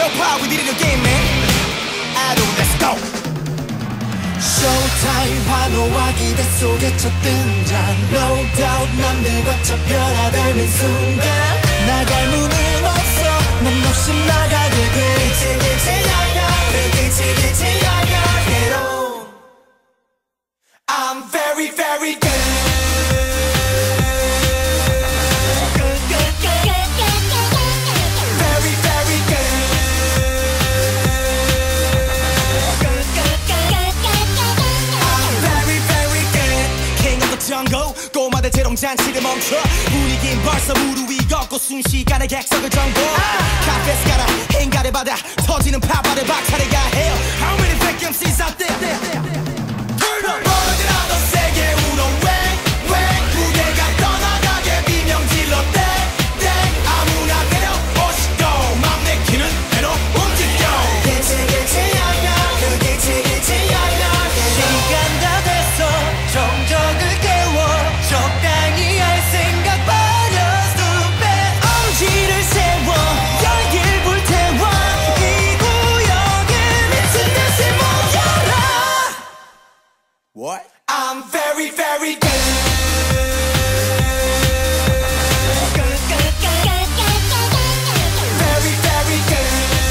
Pop, we did it again, man. 아도 let's go. Showtime 환호와 기대 속에 첫 등장. No doubt 남들과 차 변화되는 순간 나갈 문은 없어. 넌 없이 나가게 돼. 길지 야야 길지 야야 Get on. I'm very very good. 꼬마들 재롱잔치를 멈춰 분위긴 벌써 무르 위 걷고 순식간에 객석을 정보 카페스 가라 행가를 받아 터지는 팝바를 박차려야 해요. How many fake MCs out there? Turn up! 벌어지라도 세게 울어 왜 무대가 떠나가게 비명 질러 땡 아무나 내려오시고 맘 내키는 대로 움직여 길지 야야 그 길지 야야 시간 다 됐어 정적을 적당히 할 생각 버려 stupid 엄지를 세워 열길 불태워 이 구역에 미친 듯이 모여라. What? I'm very very good. Very very good.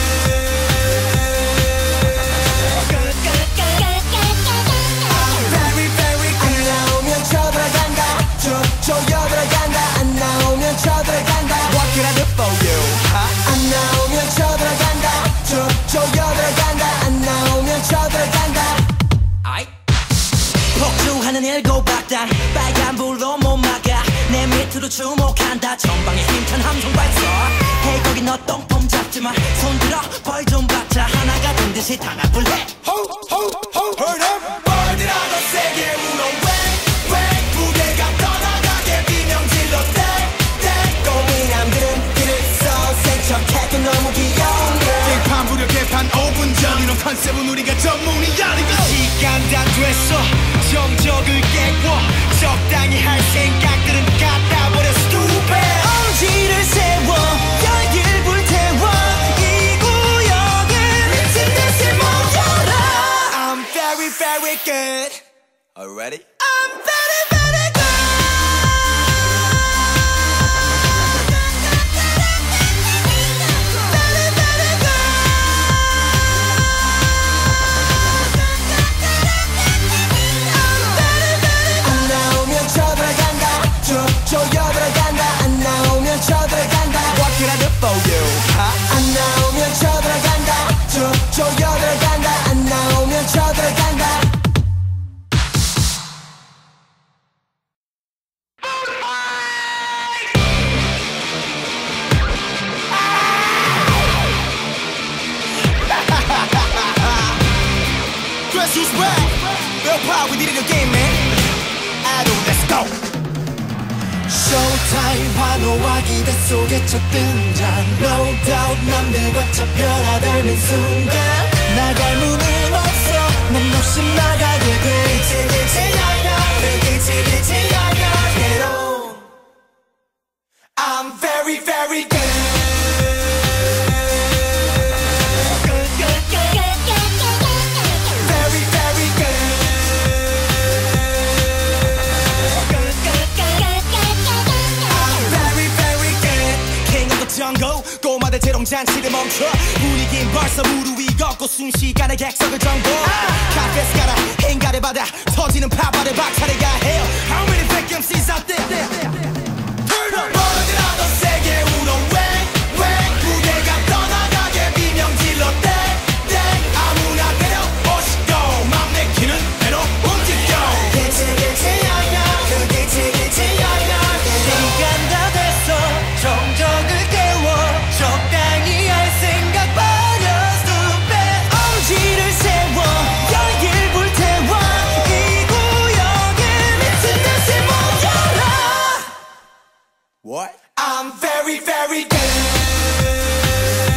I'm very very good. 안 나오면 쳐들어간다. 조여들어간다. 안 나오면 쳐들어간다. What can I do for you? 안 나오면 쳐들어간다. 조여들어간다. 안 나오면 쳐들어간다. 폭주하는 일곱박단 빨간불로 못 막아 내 밑으로 주목한다. 전방에 힘찬 함성 발사. Hey 거기 너 똥폼 잡지마 손들어 벌 좀 받자. 하나가 된 듯이 단합을 해. Heard up. 벌들아도 세게 울어 왜 무게가 떠나가게 비명 질러 땡 꼬미남들은 길을 써 생척해도 너무 귀여운데 개판 부려 개판 5분 전 이런 컨셉은 우리가 전문이야. 시간 다 됐어 정적을 깨고 적당히 할 생각들은 갖다 버려 stupid 엄지를 세워 열길 불태워 이 구역에 미친 듯이 모여라. I'm very very good. Already? I'm very very good. 안 나오면 쳐들어간다. 조여들어간다. 안 나오면 쳐들어간다. What can I do for you? 안 나오면 쳐들어간다. 조여들어간다. 안 나오면 쳐들어간다. Guess who's back? Real Pop, we did it again, man. 아도 let's go. Showtime 환호와 기대 속에 첫 등장. No doubt 남들과 차 변화되는 순간 나갈 문은 없어. 넌 없이 나가게 돼. 길지 야야 길지 야야 Get on. I'm very very good. Very very good. I'm very very good. King of the jungle 꼬마들 재롱잔치를 멈춰 분위긴 벌써 무르 위 걷고 순식간에 객석을 정보 카페스 가라 행가를 받아 터지는 팝바를 박차려야 해요. How many fake MCs out there? Turn up! 벌어지라도 세게 울어 왜 무게가 떠나가게 비명 질러 땡 아무나 내려오시고 맘 내키는 대로 움직여 길지 야야 그 길지 야야 시간 다 됐어 정적을 깨워 적당히 할 생각 버려 stupid 엄지를 세워 열길 불태워 이 구역에 미친 듯이 모여라. What? I'm very very good.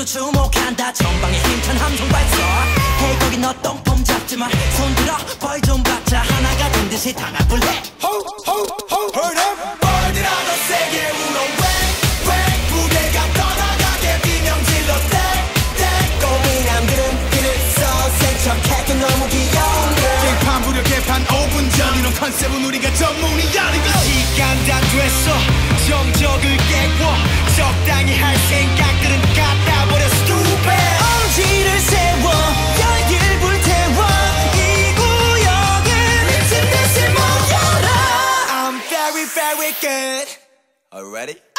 주목한다 전방에 힘찬 함성 발사 Hey 거기 너 똥폼 잡지마 손들어 벌 좀 받자 하나가 된 듯이 단합을 해 Ho ho ho Heard up 벌들아 더 세게 울어 웽웽 무게가 떠나가게 비명질러 땡땡 꼬미남들은 길을 써 생척하게 너무 귀여운데 개판 부려 개판 5분 전 이런 컨셉은 우리가 전문이야 시간 다 됐어 정적을 깨고 적당히 할 생각들은 갖다 버려 stupid 엄지를 세워 열길 불태워 이 구역을 미친 듯이 모여라 I'm very very good Already?